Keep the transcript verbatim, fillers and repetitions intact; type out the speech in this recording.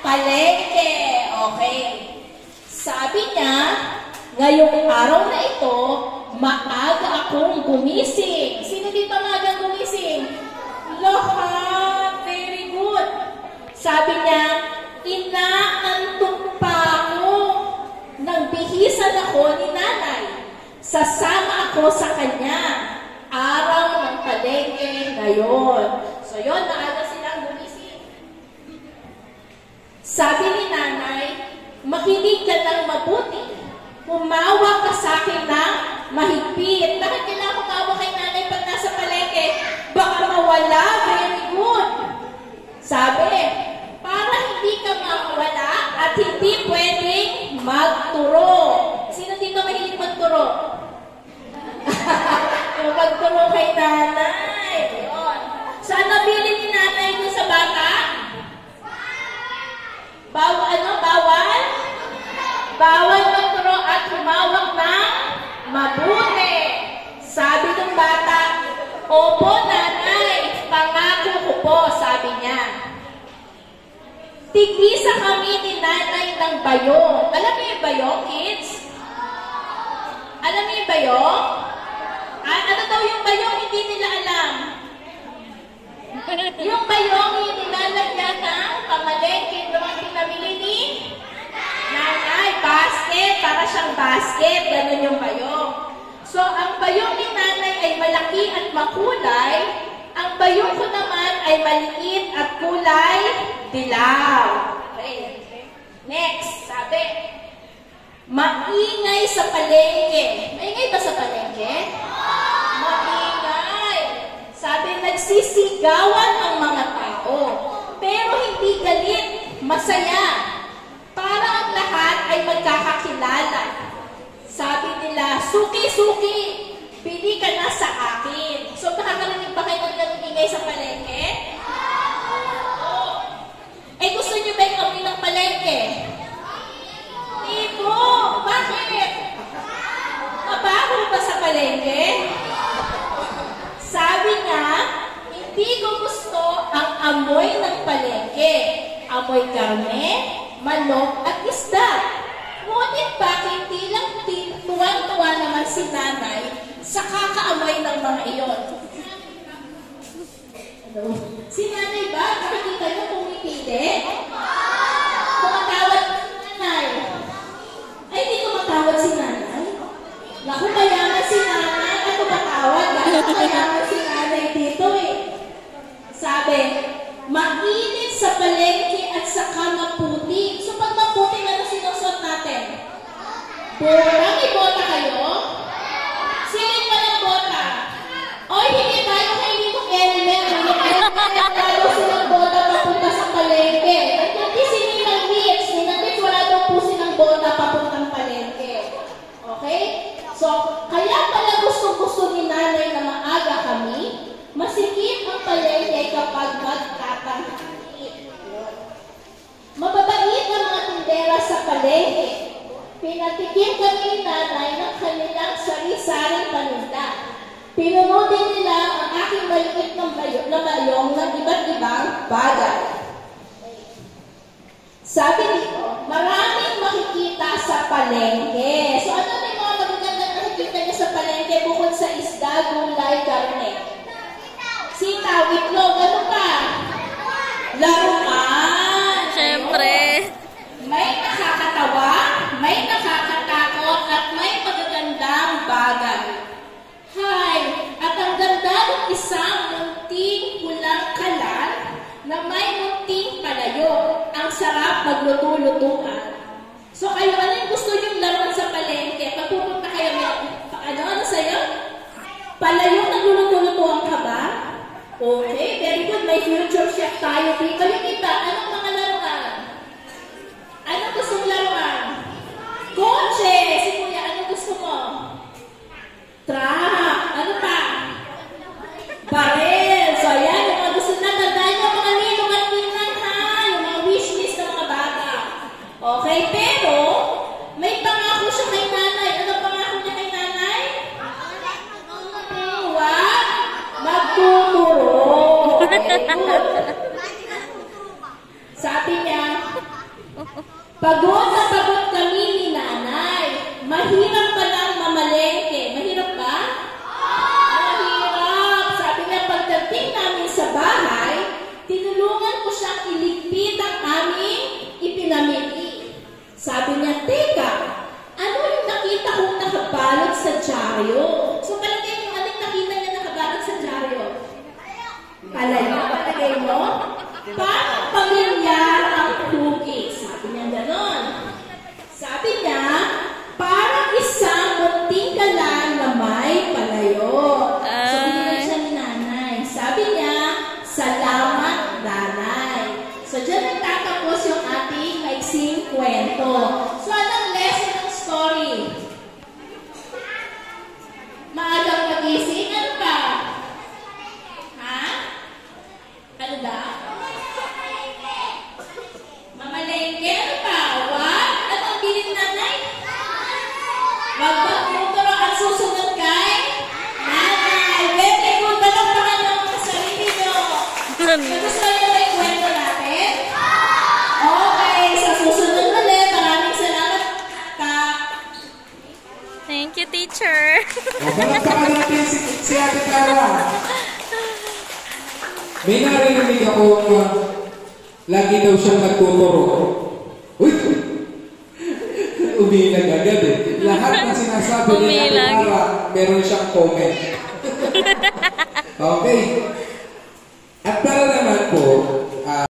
palengke. Okay. Sabi niya, ngayong araw na ito, maaga akong gumising. Sino dito maaga gumising? Lahat. Very good. Sabi niya, inaantok pa ako nang bihisan ako ni nanay. Sasama ako sa kanya. Araw ng palengke ngayon. So yun, maaga silang gumising. Sabi ni nanay, makinig ka ng mabuti. Humawak ka sa akin ng mahigpit. Bakit kailangan humawak kay nanay pag nasa palengke? Baka mawala. Very good. Sabi, para hindi ka mawala at hindi pwedeng magturo. Sino dito mahilig magturo? Yung magturo kay nanay. Yun. Saan nabili ni nanay ito sa bata? Bawal, ano? Bawal? Bawal magturo at humawak ng mabuti. Sabi ng bata, opo nanay, pangako ko po, sabi niya. Tigisa kami ni nanay ng bayong. Alam niyo yung bayong, kids? Alam niyo yung bayong? Ah, ano daw yung bayong? Hindi nila alam. Yung bayong yung nilalagyan ng pamalengke doon pinamili ni nanay. Basket, para siyang basket. Ganun yung bayong. So, ang bayong ni nanay ay malaki at makulay. Ang bayong ko naman ay maliit at kulay dilaw. Okay. Next, sabi, maingay sa palengke. Maingay ba sa palengke? Maingay. Sabi, nagsisigawan ang mga tao. Pero hindi galit, masaya. Para ang lahat ay magkakakilala. Sabi nila, suki-suki, pili ka na sa akin. So, nakakarinig ba kayo ng ganung ingay sa palengke? Eh, gusto niyo ba yung amoy ng palengke? Hindi po. Bakit? Mabaho ba sa palengke? Sabi niya, hindi ko gusto ang amoy ng palengke. Amoy karne, manok at isda. Ngunit bakit hindi lang tuwan-tuwa naman si nanay sa kakaamoy ng mga iyon? Ano? Si nanay ba? Nakikita niyo pumipili? Tumatawad si nanay. Ay, hindi tumatawad si nanay. Naku, mayaman si nanay. Ay, tumatawad. Dahil mayaman si nanay dito eh. Sabi, mainit sa palengke at saka maputi. So, pag maputi, ano sinusot natin? Bora, may bota kayo? Sino walang bota? Oy, hindi tayo kay dito element. Lalo silang bota papunta sa palengke. At hindi si Ninang Hits. Ninang Hits, wala daw po silang bota papuntang palengke. Okay? So, kaya pala gusto-gusto ni nanay na maaga kami, masikip ang palengke kapag magtatanghali. Mababait ang mga tindera sa palengke. Pinatikim kami ni nanay ng kanilang sari-saring paninda. Pinuno din nila ang aking maliit ng bayong, na bayong ng iba't ibang bagay. Sabi dito, maraming makikita sa palengke. So ano na yung mga magagandang nakikita niya sa palengke bukod sa isda, gulay, karne? Sitaw, itlog, ano pa? Laruan. Siyempre. May nakakatawa, may nakakatakot, at may magagandang bagay. Hi! At ang ganda ng isang munting pulang kalan na may munting palayo. Ang sarap magluto-lutuan. So kayo, ano yung gusto niyong laruan sa palengke? Pag pupunta kayo, ano, ano sa'yo? Palayo, nagluluto-lutuan ka ba? Okay, very good. May future chef tayo dito. Yung iba, anong mga laruan? Anong gusto mong laruan? Kotse! Si Kuya, anong gusto mo? Truck! Ano pa? Barel! So, ayan, yung mga gusto na, tandaan nyo mga ninong-ninang ha, yung mga wishlist ng mga bata. Okay, pero, may pangako siya kay nanay. Ano pangako niya kay nanay? What? Magtuturo. Okay, good. Sabi niya, Pagod na pagod kami ni nanay. Mahirap pa lang mamalengke. Mahirap ba? Mahirap. Sabi niya, pagdating namin sa bahay, tinulungan ko siyang iligpit ang aming ipinamili. Sabi niya, teka, ano yung nakita kong nakabalot sa dyaryo? So, palagay mo, anong nakita niya nakabalot sa dyaryo? Palayo, palagay mo? Parang pamilyar ang cookies. Sabi niya ganon. Sabi niya, parang isang munting kalan na may palayo. So, binigyan siya ni nanay. Sabi niya, salamat nanay. So, dyan nagtatapos yung ating maiksing kwento. So, anong lesson ng story? Maagang magising? Ano pa? Ha? Ano daw? Mamalengke? Ano pa? What? Ano ang bilin nanay? Wag magmuturo at susunod kay nanay. Very good. Balakpakan nyo ang sarili nyo. Gusto nyo na yung kwento natin? Okay. Sa susunod ulit, maraming salamat ka. Thank you, teacher. O, balakpakan natin si, si Ate Clara. May narinig ako uh, lagi daw siyang nagtuturo. Uy! Umilag agad eh. Lahat ng sinasabi ni Ate Clara, meron siyang comment. Okay.